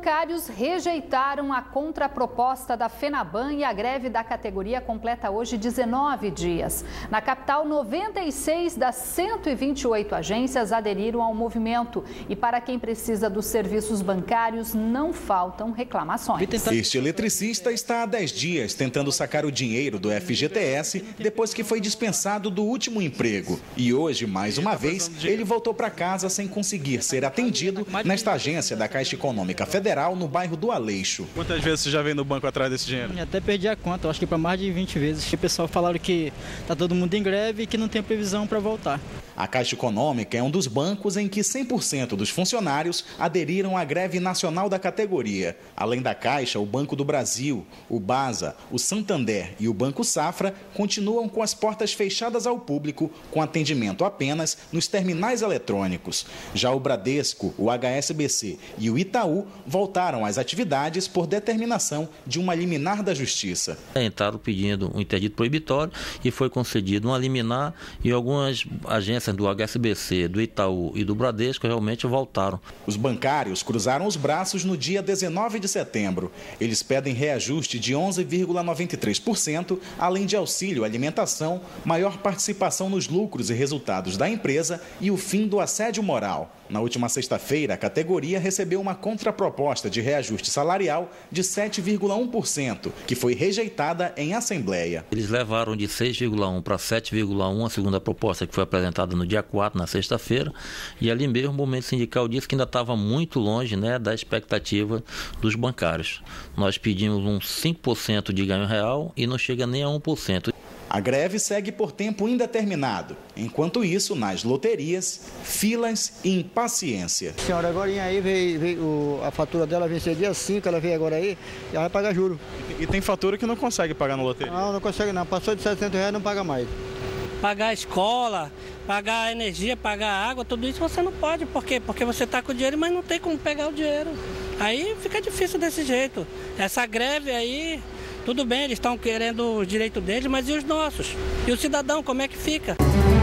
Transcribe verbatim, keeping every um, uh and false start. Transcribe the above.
bancários rejeitaram a contraproposta da FENABAN e a greve da categoria completa hoje dezenove dias. Na capital, noventa e seis das cento e vinte e oito agências aderiram ao movimento. E para quem precisa dos serviços bancários, não faltam reclamações. Este eletricista está há dez dias tentando sacar o dinheiro do F G T S depois que foi dispensado do último emprego. E hoje, mais uma vez, ele voltou para casa sem conseguir ser atendido nesta agência da Caixa Econômica Federal no bairro do Aleixo. Quantas vezes você já veio no banco atrás desse dinheiro? Eu até perdi a conta, eu acho que para mais de vinte vezes. O pessoal falaram que está todo mundo em greve e que não tem previsão para voltar. A Caixa Econômica é um dos bancos em que cem por cento dos funcionários aderiram à greve nacional da categoria. Além da Caixa, o Banco do Brasil, o Basa, o Santander e o Banco Safra continuam com as portas fechadas ao público, com atendimento apenas nos terminais eletrônicos. Já o Bradesco, o H S B C e o Itaú voltaram às atividades por determinação de uma liminar da Justiça. Entraram pedindo um interdito proibitório e foi concedido uma liminar e algumas agências do H S B C, do Itaú e do Bradesco realmente voltaram. Os bancários cruzaram os braços no dia dezenove de setembro. Eles pedem reajuste de onze vírgula noventa e três por cento, além de auxílio alimentação, maior participação nos lucros e resultados da empresa e o fim do assédio moral. Na última sexta-feira, a categoria recebeu uma contraproposta de reajuste salarial de sete vírgula um por cento, que foi rejeitada em assembleia. Eles levaram de seis vírgula um para sete vírgula um a segunda proposta, que foi apresentada no dia quatro, na sexta-feira, e ali mesmo o movimento sindical disse que ainda estava muito longe, né, da expectativa dos bancários. Nós pedimos um cinco por cento de ganho real e não chega nem a um por cento. A greve segue por tempo indeterminado. Enquanto isso, nas loterias, filas e impaciência. A senhora agora aí veio, veio a fatura dela venceu dia cinco, ela veio agora aí e ela vai pagar juro. E tem fatura que não consegue pagar na loteria? Não, não consegue não. Passou de setecentos reais, não paga mais. Pagar a escola, pagar a energia, pagar a água, tudo isso você não pode. Por quê? Porque você está com o dinheiro, mas não tem como pegar o dinheiro. Aí fica difícil desse jeito. Essa greve aí... Tudo bem, eles estão querendo o direito deles, mas e os nossos? E o cidadão, como é que fica?